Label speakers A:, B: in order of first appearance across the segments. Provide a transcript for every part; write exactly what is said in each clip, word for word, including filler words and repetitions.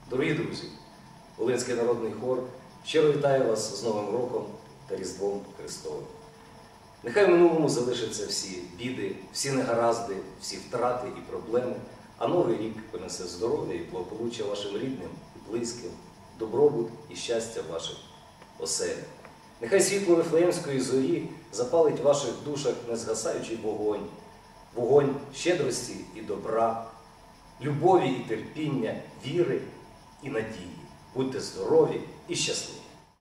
A: Дорогі друзі, Волинський народний хор щиро вітає вас з Новим роком та Різдвом Христовим. Нехай в минулому залишаться всі біди, всі негаразди, всі втрати і проблеми, а Новий рік принесе здоров'я і благополуччя вашим рідним і близьким, добробут і щастя в ваших оселях. Нехай світло Вифлеємської зорі запалить в ваших душах незгасаючий вогонь, вогонь щедрості і добра, любові і терпіння, віри і надії. Будьте здорові і щасливі!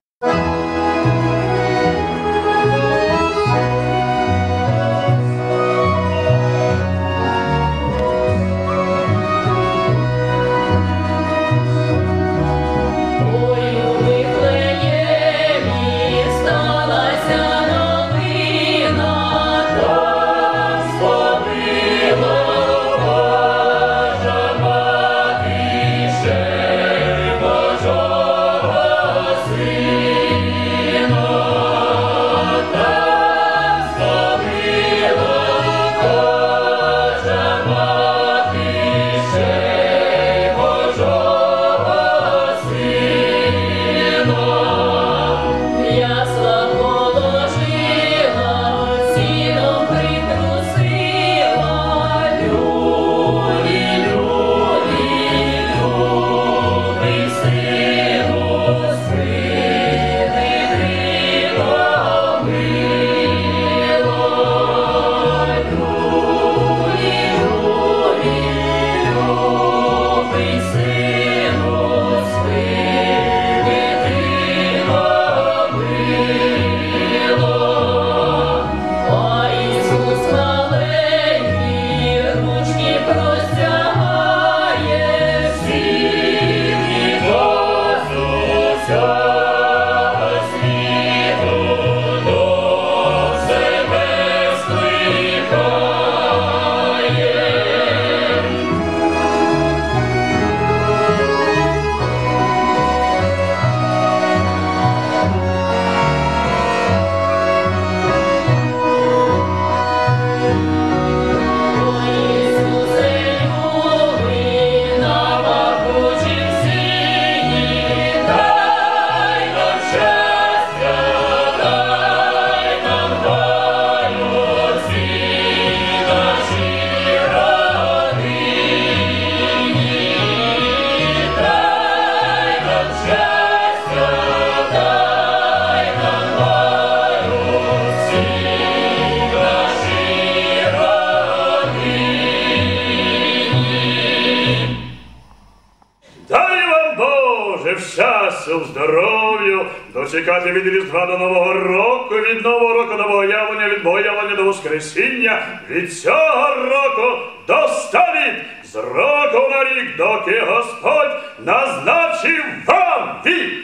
B: Щастя, здоров'ю, дочекати від Різдва до Нового року, від Нового року до Богоявлення, від Богоявлення до Воскресіння, від цього року до ста літ, з року на рік, доки Господь назначив вам вік.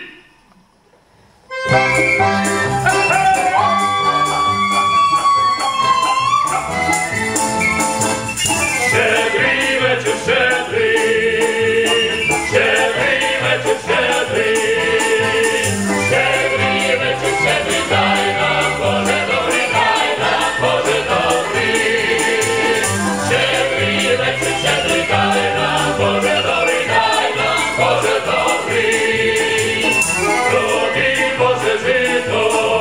B: Щедрий вечір, щедрий, щедрий вечір, щедрий, щедрий вечір, щедрий, дай нам, Боже добрий, дай нам, Боже добрий. Щедрий вечір, щедрий, дай нам, Боже добрий, дай нам, Боже добрий. Другий Боже жито,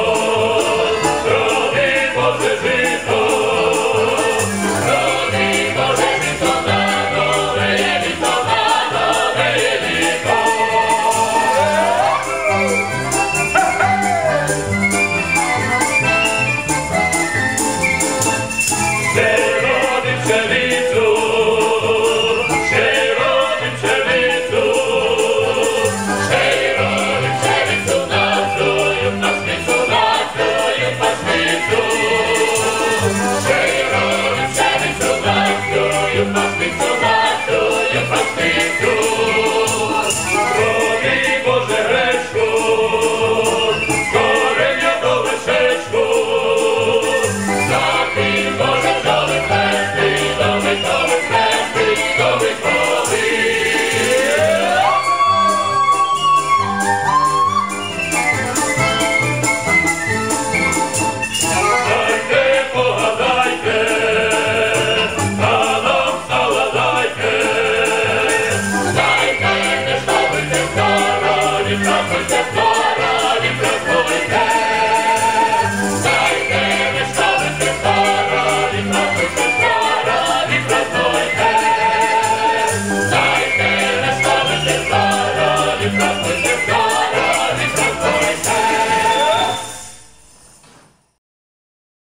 B: Та